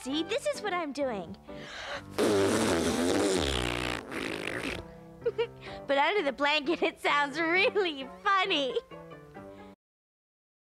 See, this is what I'm doing. But under the blanket, it sounds really funny.